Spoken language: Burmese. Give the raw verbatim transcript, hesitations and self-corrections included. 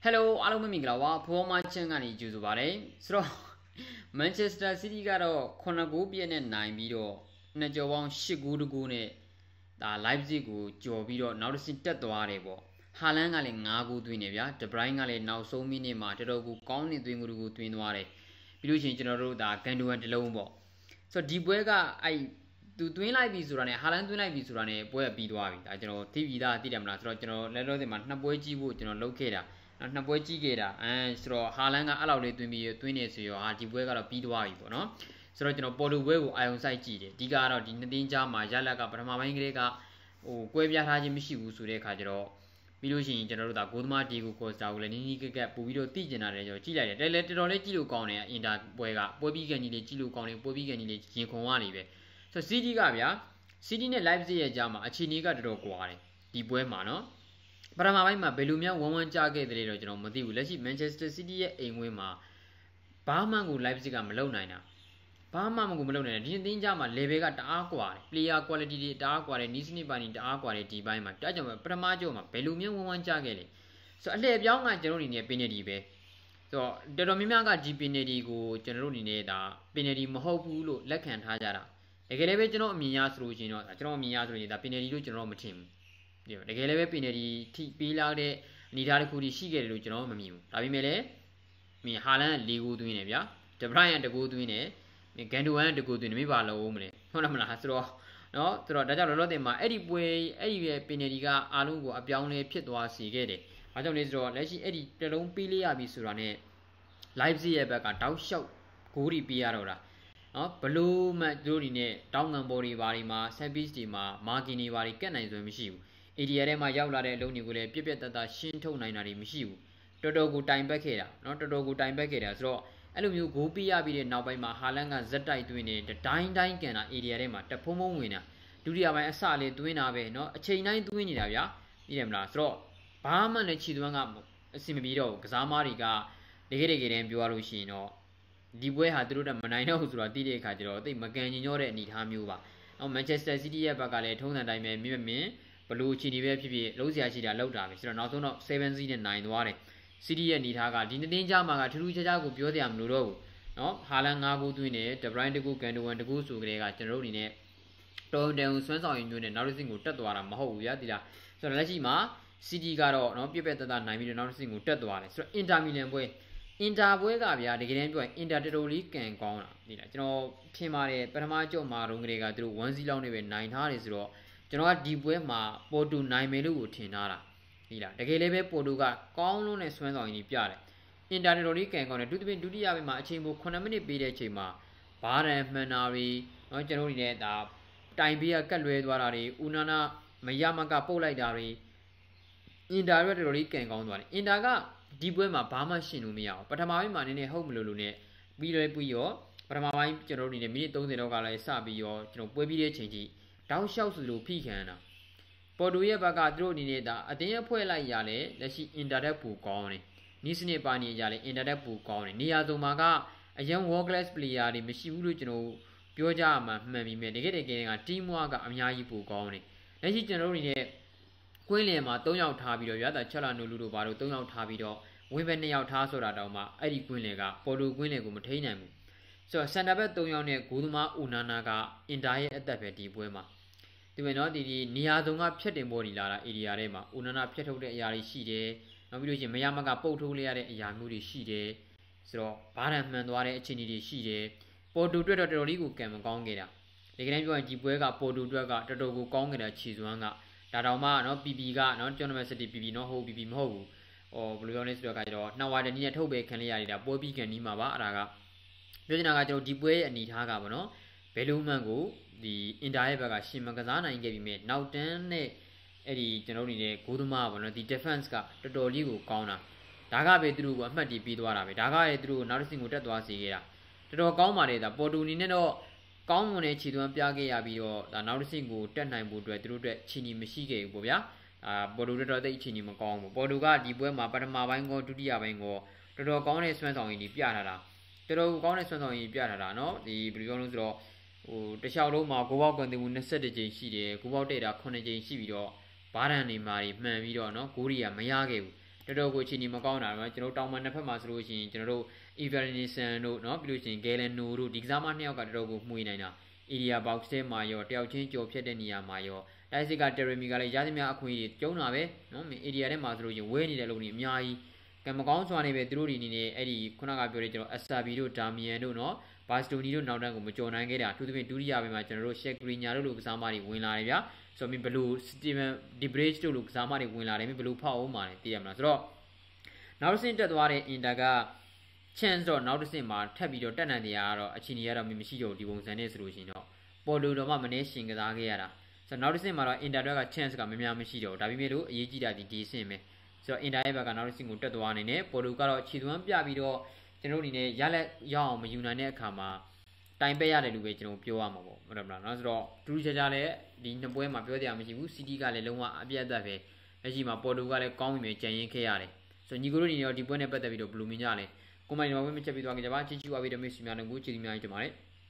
Hello,အားလုံးပဲမင်္ဂလာပါဖိုးမချင်းကနေကြိုဆိုပါတယ်ဆိုတော့ Manchester City ကတော့ခုနှစ်ဂိုးပြည့်နဲ့နိုင်ပြီးတော့နှစ်ကြော်ပေါင်း၈ဂိုးတကူနဲ့ဒါ Leipzig ကိုကြော်ပြီးတော့နောက်တစ်ဆင့်တက်သွားတယ်ပေါ့ဟာလန်ကလည်း၅ဂိုးသွင်းနေဗျာ De Bruyne ကလည်းနောက်ဆုံးမိနစ်မှာတော်တော်ကိုကောင်းနေသွင်းဂိုးတကူသွင်းသွားတယ်ပြီးလို့ရှိရင်ကျွန်တော်တို့ဒါကန်ဒိုဝမ်တစ်လုံးပေါ့ဆိုတော့ဒီပွဲကအဲ့သူသွင်းလိုက်ပြီဆိုတာနဲ့ဟာလန်သွင်းလိုက်ပြီဆိုတာနဲ့ပွဲပြီးသွားပြီဒါကျွန်တော်သိပြီးသားသိတယ်မလားဆိုတော့ကျွန်တော်လက်တော့ဒီမှာနှစ်ပွဲကြည့်ဖို့ကျွန်တော်လုပ်ခဲ့တာနှစ်ပွဲကြည့်ခဲ့တာအဲဆိုတော့ဟာလန်ကအဲ့လောက်လေးသွင်းပြီးသွင်းနေဆိုရောဟာဒီပွဲကတော့ပြီးသွားပြီပေါ့နော်ဆိုတော့ကျွန်တော်ပေါ်တူပွဲကိုအာယုံစိုက်ကြည့်တယ်ဒီကတော့ဒီနှစ်သိန်းကြားမှာရလက်ကပထမပိုင်းကလေးကဟိုကွဲပြားထားခြင်းမရှိဘူးဆိုတဲ့အခါကျတော့ပြီးလို့ရှိရင်ကျွန်တော်တို့ဒါဂိုးသမားဒီကိုကော့စတာကိုလည်းနီးနီးကက်ကက်ပို့ပြီးတော့သိကျင်တာလည်းကျွန်တော်ကြည့်လိုက်တယ်တော်တော်လေးကြည့်လို့ကောင်းတယ်အင်တာပွဲကပွဲပြီးကန်ကြီးလေးကြည့်လို့ကောင်းတယ်ပွဲပြီးကန်ကြီးလေးရင်ခုန်ရနေပဲဆိုတော့ City ကဗျာ City နဲ့ Leipzig ရဲ့ကြားမှာအခြေအနေကတော်တော်ကွာတယ်ဒီပွဲမှာနော်ပထမပိုင်းမှာဘယ်လိုမျိုးဝန်းဝန်းကြခဲ့တယ်လို့ကျွန်တော်မသိဘူးလက်ရှိ Manchester City ရဲ့အိမ်ဝင်းမှာဘာမှကို Leipzig ကမလုပ်နိုင်တာဘာမှမကိုမလုပ်နိုင်တယ်ဒီအသင်းကြားမှာ level ကတအားကွာတယ် player quality တွေတအားကွာတယ်နီးစနစ်ပိုင်းတွေတအားကွာတယ်ဒီပိုင်းမှာဒါကြောင့်ပထမကြောမှာဘယ်လိုမျိုးဝန်းဝန်းကြခဲ့လဲဆိုတော့အလှည့်ပြောင်းကကျွန်တော်အနေနဲ့ penalty ပဲဆိုတော့တော်တော်များများကဒီ penalty ကိုကျွန်တော်တို့အနေနဲ့ဒါ penalty မဟုတ်ဘူးလို့လက်ခံထားကြတာတကယ်လည်းပဲကျွန်တော်အမြင်ရဆိုလို့ရှိရင်တော့ကျွန်တော်အမြင်ရဆိုရင်ဒါ penalty လို့ကျွန်တော်မထင်ဘူးတကယ်လည်းပဲ penalty ထိပေးလာတဲ့အနေအထားတစ်ခုရှိခဲ့တယ်လို့ကျွန်တော်မမြင်ဘူးဒါပေမဲ့လည်းမြင်ဟာလန်၄ဂိုးသွင်းတယ်ဗျာ De Bruyne တကူသွင်းတယ်ကန်ဒိုဝမ်တကူသွင်းတယ်မပါလို့မလဲဟုတ်လားမလားဆိုတော့နော်ဆိုတော့ဒါကြောင့်လောလောဆယ်မှာအဲ့ဒီပွဲအဲ့ဒီရဲ့ penalty ကအားလုံးကိုအပြောင်းလဲဖြစ်သွားစေခဲ့တယ်။ဘာကြောင့်လဲဆိုတော့လက်ရှိအဲ့ဒီတလုံးပေးလေးရပြီဆိုတာနဲ့ Leipzig ရဲ့ဘက်ကတောက်လျှောက်ဂိုးတွေပေးရတော့တာနော်ဘလို့မှတို့ဒီနဲ့တောင်းငံပေါ်တွေဘာတွေမှာ set piece တွေမှာ margin တွေဘာတွေကတ်နိုင်စွမ်းမရှိဘူး။ area ထဲမှာရောက်လာတဲ့အလုံးတွေကိုလည်းပြက်ပြက်တတ်တာရှင်းထုတ်နိုင်တာတွေမရှိဘူး။တော်တော်ကိုတိုင်ပတ်ခဲ့တာနော်တော်တော်ကိုတိုင်ပတ်ခဲ့တာဆိုတော့အဲ့လိုမျိုးဂိုးပေးရပြီးတဲ့နောက်ပိုင်းမှာဟာလန်ကဇက်တိုက်သွင်းနေတတိုင်းတိုင်းကန်တာ area ထဲမှာတဖုံဖုံဝင်တာဒုတိယပိုင်းအစလေးသွင်းတာပဲเนาะအချိန်တိုင်းသွင်းနေတာဗျာသိတယ်မလားဆိုတော့ဘာမှလည်းခြေသွမ်းကအဆင်မပြေတော့ဘူးကစားမားတွေကတကယ်တကယ်တမ်းပြောရလို့ရှိရင်တော့ဒီပွဲဟာသူတို့ကမနိုင်တော့ဘူးဆိုတော့သိတဲ့အခါကျတော့တိတ်မကန်ညင်ညောတဲ့အနေအထားမျိုးပါအော် Manchester City ရဲ့ဘက်ကလည်းထုံးစံတိုင်းပဲမြင့်မြင့်ဘလို့ခြေနေပဲဖြစ်ဖြစ်လုံးစရာရှိတာလောက်တာပဲဆိုတော့နောက်ဆုံးတော့7 0နဲ့နိုင်သွားတယ် City ရဲ့အနေအထားကဒီနှစ်တင်းကြားမှာကထူးထူးခြားခြားကိုပြောစရာမလိုတော့ဘူးနော်ဟာလန်၅ဂိုးသွင်းတယ် De Bruyne တကူကန်ဒိုဝမ်တကူဆိုကြတဲ့ကကျွန်တော်တို့အနေနဲ့တော်တန်စွမ်းဆောင်ရည်မျိုးနဲ့နောက်တစ်ဆင့်ကိုတက်သွားတာမဟုတ်ဘူးဗျာဒီလားဆိုတော့လက်ရှိမှာ City ကတော့နော်ပြက်ပြက်တတ်တနိုင်ပြီးတော့နောက်တစ်ဆင့်ကိုတက်သွားတယ်ဆိုတော့ Inter Milan ပွဲ Inter ပွဲကဗျာတကယ်တမ်းပြောရင် Inter တော်တော်လေးကန်ကောင်းတာဒီလားကျွန်တော်ထင်ပါတယ်ပထမကြော့မှာတော့ကလေးကသူတို့one zeroလောက်နဲ့ပဲနိုင်ထားတယ်ဆိုတော့ကျွန်တော်ကဒီပွဲမှာပေါ်တူနိုင်မယ်လို့ကိုထင်ထားတာဒီလားတကယ်လည်းပဲပေါ်တူကကောင်းလုံးနဲ့စွမ်းဆောင်ရည်ပြတယ်အင်တာတော်လေးကန်ကောင်းတယ်ဒုတိယဒုတိယပိုင်းမှာအချိန်ပို9မိနစ်ပေးတဲ့အချိန်မှာဘားရန်မှန်တာတွေเนาะကျွန်တော်တို့နေဒါတိုင်ပေးကကတ်လွဲသွားတာတွေဦးနာနာမရမကပုတ်လိုက်တာတွေအင်တာရတော်လေးကန်ကောင်းသွားတယ်အင်တာကဒီပွဲမှာဘာမှရှင်းလို့မရအောင်ပထမပိုင်းမှာနည်းနည်းဟုတ်မလို့လို့ ਨੇ ပြီးလဲပြီးရောပထမပိုင်းကျွန်တော်တို့နေမိနစ်30လောက်ကလည်းစပြီးရောကျွန်တော်ပွဲပြီးတဲ့အချိန်ကြီးတောက်လျှောက်စုလို့ဖိခံတာပေါ်တူရဲ့ဘက်ကသူတို့အနေနဲ့ဒါအတင်းအဖွဲလိုက်ရလဲလက်ရှိအင်တာတက်ပူကောင်းတယ်နီးစနစ်ပါနေကြလေအင်တာတက်ပူကောင်းတယ်နေရာစုံမှာကအရန် world class player တွေမရှိဘူးလို့ကျွန်တော်ပြောကြမှာမှန်ပြီမဲ့တကယ်တကယ်က team work ကအများကြီးပူကောင်းတယ်လက်ရှိကျွန်တော်တို့အနေနဲ့ကွင်းလင်မှာ၃ယောက်ထားပြီးတော့ရတာချက်လာနိုလူတို့ဘာလို့၃ယောက်ထားပြီးတော့ဝင်းဘက်၂ယောက်ထားဆိုတာတောင်မှအဲ့ဒီကွင်းလင်ကပေါ်တူကွင်းလင်ကိုမထိနိုင်ဘူးဆိုတော့စန်တာဘက်၃ယောက်နဲ့ဂိုးသမားဦးနာနာကအင်တာရဲ့အသက်ပဲဒီပွဲမှာဒီမဲ့နော်ဒီဒီနေရာစုံကဖြတ်တင်ပေါ်နေလာတာ area ထဲမှာဦးနာနာဖြတ်ထုတ်တဲ့အရာတွေရှိတယ်နောက်ပြီးလို့ချင်းမရမကပုတ်ထိုးလိုက်ရတဲ့အရာမျိုးတွေရှိတယ်ဆိုတော့ဘားရန်မှန်သွားတဲ့အခြေအနေတွေရှိတယ်ပေါ်တူတွက်တော့တော်တော်လေးကိုကံမကောင်းခဲ့တာဒီကနေ့ပြောရင်ဒီပွဲကပေါ်တူတွက်ကတော်တော်ကိုကောင်းခဲ့တာခြေစွမ်းကဒါတောင်မှနော် ပီ ပီ ကနော်ကျွန်တော်မစတီ ပီ ပီ နော်ဟုတ် ပီ ပီ မဟုတ်ဘူးဟောဘယ်လိုပြောလဲဆိုတော့ကကျတော့နှစ်ဝါတနည်းနဲ့ထုတ်ပဲခံလိုက်ရတာပွဲပြီးကန်နီးမှာပါအဲ့ဒါကပြောချင်တာကကျွန်တော်ဒီပွဲရဲ့အနေထားကပေါ့နော်ဘယ်လိုမှန်ကိုဒီအင်တာရဲ့ဘက်ကရှင်မကစားနိုင်ခဲ့ပြီမဲ့နောက်တန်းနဲ့အဲ့ဒီကျွန်တော်တို့နေတဲ့ဂိုးသမားပေါ့နော်ဒီ defense ကတော်တော်လေးကိုကောင်းတာဒါကပဲသူတို့ကအမှတ်တည်ပြီးသွားတာပဲဒါကလည်းသူတို့နောက်တစ်ဆင့်ကိုတက်သွားစေခဲ့တာတော်တော်ကောင်းပါတယ်ဒါပေါ်တူနီနဲ့တော့ကောင်းမွန်တဲ့ခြေသွမ်းပြခဲ့ရပြီးတော့ဒါနောက်တစ်ဆင့်ကိုတက်နိုင်ဖို့အတွက်သူတို့အတွက်ခြေနီမရှိခဲ့ဘူးပေါ့ဗျာအာပေါ်တူတော်တော်သိခြေနီမကောင်းဘူးပေါ်တူကဒီပွဲမှာပထမပိုင်းကောဒုတိယပိုင်းကောတော်တော်ကောင်းတဲ့စွမ်းဆောင်ရည်ကြီးပြထားတာတော်တော်ကောင်းတဲ့စွမ်းဆောင်ရည်ပြထားတာเนาะဒီဘယ်လိုပြောလို့ဆိုတော့ဟိုတခြားလုံးမှာဂိုးပေါက်ကန်တင်မှု၂၁ကြိမ်ရှိတယ်ဂိုးပေါက်တဲ့တာ9ကြိမ်ရှိပြီးတော့ဘားရန်နေမာတွေမှန်ပြီးတော့เนาะဂိုးတွေကမရခဲ့ဘူးတော်တော်ကိုအချိန်ကြီးမကောင်းတာနော်ကျွန်တော်တောင်မန်နှစ်ဖက်မှာဆိုလို့ရှိရင်ကျွန်တော်တို့ Evaluation တို့နော်ပြီးလို့ရှိရင် Galeno တို့ဒီကစားမနှစ်ယောက်ကတော်တော်ကိုမှုနိုင်တာ area box ထဲမှာရောတယောက်ချင်းကြော်ဖြတ်တဲ့နေရာမှာရောတိုက်စစ်က Teremi ကလည်းရသမျှအခွင့်အရေးကျုံးတာပဲနော် area ထဲမှာဆိုလို့ရှိရင်ဝဲနေတဲ့လုံတွေအများကြီးကံမကောင်းစွာနေပဲသူတို့ဒီအနေနဲ့အဲ့ဒီခုနကပြောတဲ့ကျွန်တော် Asabi တို့ Damian တို့နော် Bastoni တို့နောက်တန်းကိုမကြော်နိုင်ခဲ့တာအထူးသဖြင့်ဒုတိယပိုင်းမှာကျွန်တော်တို့ Shakrinya တို့လိုကစားမတွေဝင်လာတယ်ဗျာဆိုတော့ဘလူး Steven Debridge တို့လိုကစားမတွေဝင်လာတယ်ဘလူးဖောက်အောင်ပါလေသိရမလားဆိုတော့နောက်တစ်ဆင့်တက်သွားတဲ့ Inter က chance တော့နောက်တစ်ဆင့်မှာထပ်ပြီးတော့တက်နိုင်တရားကတော့အချိန်ကြီးကတော့မရှိတော့ဒီပုံစံနဲ့ဆိုလို့ရှိရင်တော့ပေါ်လိုတော့မှမနေရှင်ကစားခဲ့ရတာဆိုတော့နောက်တစ်ဆင့်မှာတော့ Inter က chance ကမများမရှိတော့ဒါပေမဲ့လို့အရေးကြီးတာဒီဒီဆင့်ပဲဆိုတော့ Inter ရဲ့ဘက်ကနောက်တစ်ဆင့်ကိုတက်သွားနေတယ်ပေါ်လိုကတော့ခြေသွမ်းပြပြီးတော့ကျွန်တော်တို့အနေနဲ့ရလက်ရအောင်မယူနိုင်တဲ့အခါမှာတိုင်ပက်ရတယ်လို့ပဲကျွန်တော်ပြောရမှာပေါ့ဟုတ်တယ်မလားနော်ဆိုတော့တူတူချာချာလည်းဒီနှစ်ပွဲမှာပြောတရားမရှိဘူး City ကလည်းလုံးဝအပြတ်အသတ်ပဲလက်ရှိမှာပေါ်လိုကလည်းကောင်းပြီပဲကြံရင်ခဲ့ရတယ်ဆိုတော့ညီကိုတို့အနေနဲ့ဒီပွဲနဲ့ပတ်သက်ပြီးတော့ဘယ်လိုမြင်ကြလဲကိုမိုင်ဒီမှာဝင်းမချက်ပြီးသွားကြပါချစ်ချူအပ်ပြီးတော့မိတ်ဆွေများတို့ကိုကျေးဇူးများတင်ပါတယ်